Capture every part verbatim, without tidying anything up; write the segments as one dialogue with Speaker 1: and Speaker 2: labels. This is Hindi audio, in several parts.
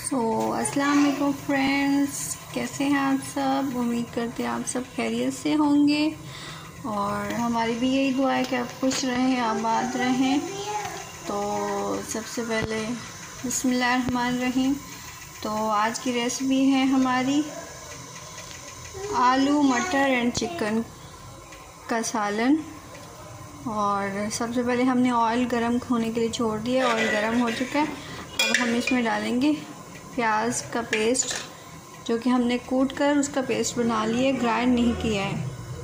Speaker 1: सो अस्सलाम वालेकुम फ्रेंड्स, कैसे हैं आप सब। उम्मीद करते हैं आप सब खैरियत से होंगे और हमारी भी यही दुआ है कि आप खुश रहें, आबाद रहें। तो सबसे पहले बिस्मिल्लाहिर्रहमानिर्रहीम। तो आज की रेसिपी है हमारी आलू मटर एंड चिकन का सालन। और सबसे पहले हमने ऑयल गरम होने के लिए छोड़ दिया। ऑयल गरम हो चुका है। अब हम इसमें डालेंगे प्याज का पेस्ट, जो कि हमने कूट कर उसका पेस्ट बना लिया, ग्राइंड नहीं किया है।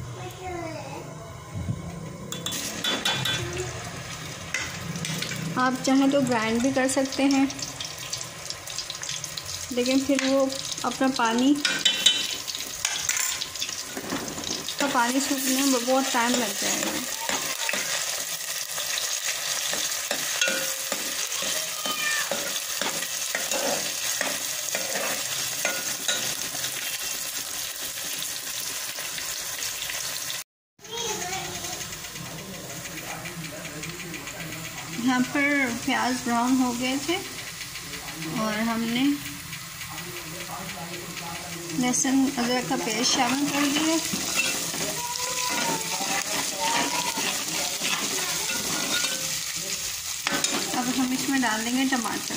Speaker 1: आप चाहें तो ग्राइंड भी कर सकते हैं, लेकिन फिर वो अपना पानी का पानी सूखने में बहुत टाइम लग जाएगा। यहाँ पर प्याज ब्राउन हो गए थे और हमने लहसुन अदरक का पेस्ट शामिल कर दिया। अब हम इसमें डाल देंगे टमाटर।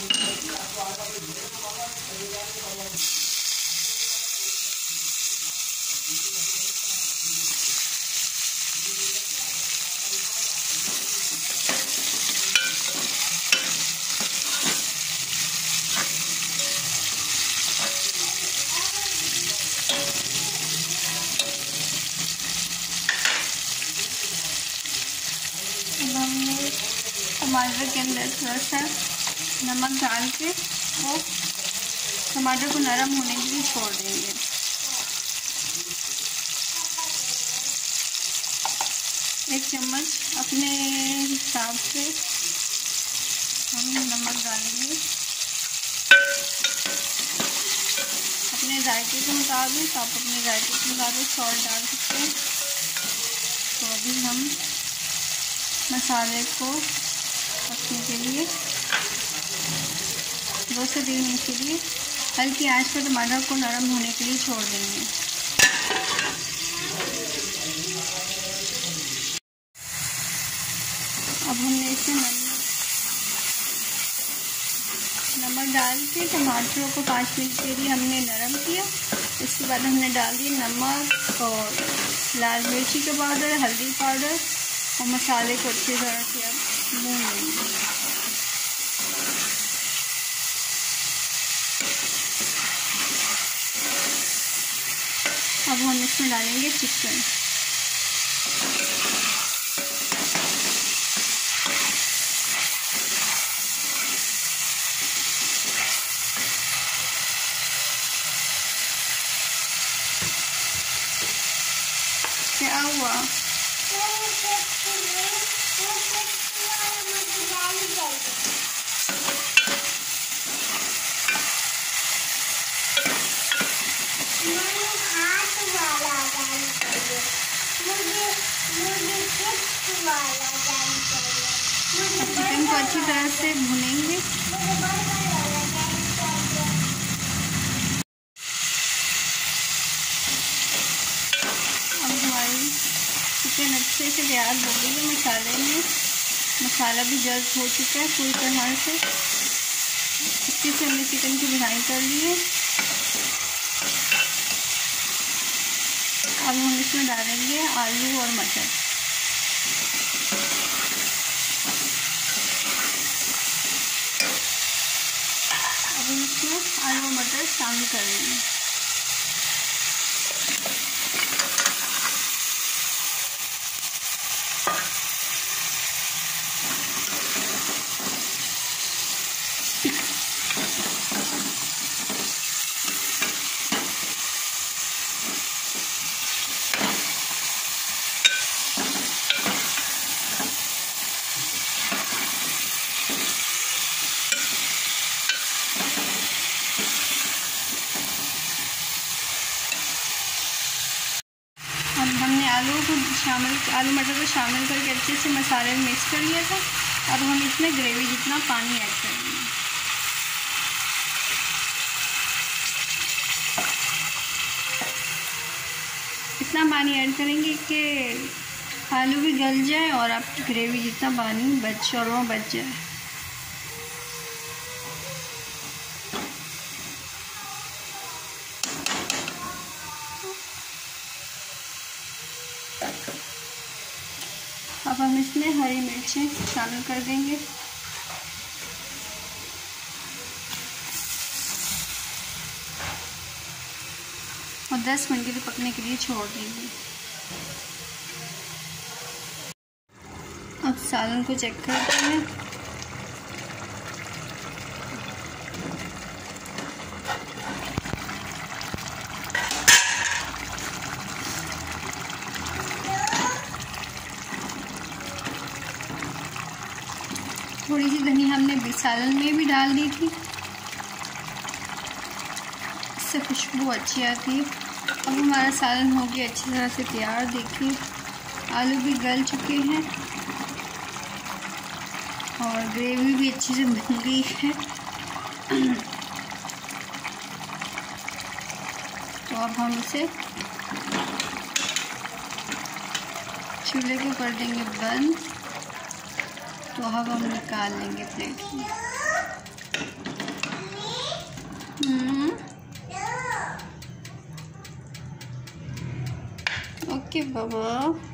Speaker 1: हमने टमाटर के अंदर थोड़ा सा नमक डाल के वो टमाटर को नरम होने के लिए छोड़ देंगे। एक चम्मच अपने हिसाब से हम नमक डालेंगे, अपने जायके के मुताबिक। आप अपने जायके के मुताबिक सॉल्ट डाल सकते हैं। तो अभी हम मसाले को पकने के लिए दो से तीन मिनट के लिए हल्की आंच पर टमाटर को नरम होने के लिए छोड़ देंगे। अब हमने इसमें नमक नमक डाल के टमाटरों को पाँच मिनट के लिए हमने नरम किया। इसके बाद हमने डाल दिया नमक और लाल मिर्ची का पाउडर, हल्दी पाउडर और मसाले को अच्छी तरह से अब भून लेंगे। अब हम इसमें डालेंगे चिकन। क्या हुआ? चिकन को अच्छी तरह से भुनेंगे। अब हमारी चिकन अच्छे से तैयार हो गई है। मसाले में मसाला भी जल्द हो चुका है पूरी तरह से। अच्छे से हमने चिकन की भुनाई कर ली है। अब हम इसमें डालेंगे आलू और मटर। अब हम इसमें आलू और मटर शामिल कर लेंगे। हमने आलू को शामिल आलू मटर को शामिल करके अच्छे से मसाले में मिक्स कर लिया था। अब हम इसमें ग्रेवी जितना पानी ऐड करेंगे। इतना पानी ऐड करेंगे कि आलू भी गल जाए और आपकी ग्रेवी जितना पानी बच और वो बच जाए। अब हम इसमें हरी मिर्चें शामिल कर देंगे। और दस मिनट के लिए पकने के लिए छोड़ देंगे। अब सालन को चेक करते हैं। थोड़ी सी धनिया हमने सालन में भी डाल दी थी, इससे खुशबू अच्छी आती है। अब हमारा सालन हो गया अच्छी तरह से तैयार। देखिए आलू भी गल चुके हैं और ग्रेवी भी अच्छी से बन गई है। तो अब हम इसे चूल्हे को कर देंगे बंद। तो अब हम निकाल लेंगे प्लेट में। हम्म ओके बाबा।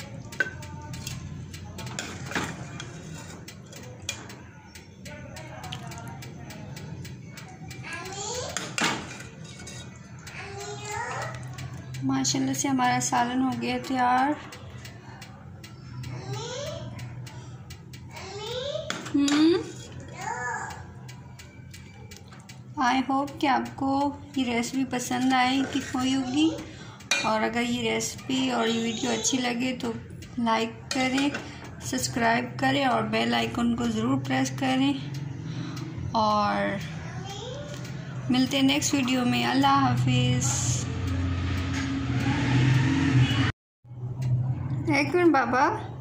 Speaker 1: माशाल्लाह से हमारा सालन हो गया तैयार। हम्म आई होप कि आपको ये रेसिपी पसंद आएगी कोई होगी। और अगर ये रेसिपी और ये वीडियो अच्छी लगे तो लाइक करें, सब्सक्राइब करें और बेल आइकन को ज़रूर प्रेस करें। और मिलते हैं नेक्स्ट वीडियो में। अल्लाह हाफिज़। एक मिनट बाबा।